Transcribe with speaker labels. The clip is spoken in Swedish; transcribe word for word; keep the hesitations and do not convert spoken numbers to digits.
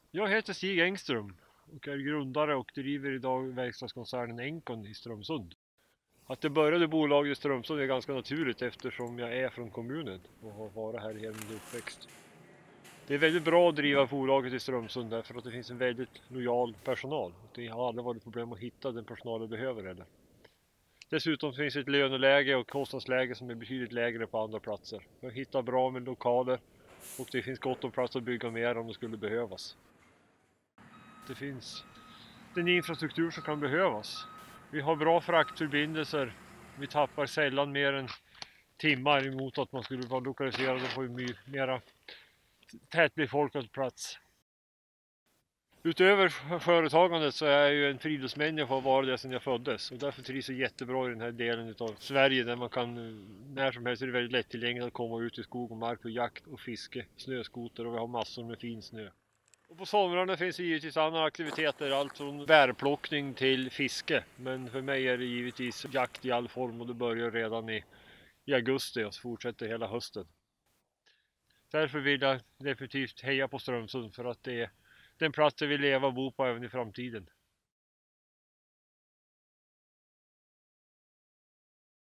Speaker 1: Jag heter Stig Engström och är grundare och driver idag verkstadskoncernen Enkon i Strömsund. Att det började bolaget i Strömsund är ganska naturligt eftersom jag är från kommunen och har varit här hela min uppväxt. Det är väldigt bra att driva bolaget i Strömsund därför att det finns en väldigt lojal personal. Det har aldrig varit problem att hitta den personal du behöver heller. Dessutom finns ett löneläge och kostnadsläge som är betydligt lägre på andra platser. Jag hittar bra med lokaler och det finns gott om plats att bygga mer om det skulle behövas. Det finns den infrastruktur som kan behövas. Vi har bra fraktförbindelser. Vi tappar sällan mer än timmar emot att man skulle vara lokaliserade på en mera tätbefolkad plats. Utöver företagandet så är jag ju en friluftsmänniska och har varit det sedan jag föddes. Och därför trivs jag jättebra i den här delen av Sverige där man kan, när som helst är det väldigt lättillgängligt att komma ut i skog och mark och jakt och fiske, snöskoter och vi har massor med fin snö. Och på somrarna finns det givetvis andra aktiviteter, allt från bärplockning till fiske. Men för mig är det givetvis jakt i all form och det börjar redan i, i augusti och fortsätter hela hösten. Därför vill jag definitivt heja på Strömsund för att det är den plats jag vill leva och bo på även i framtiden.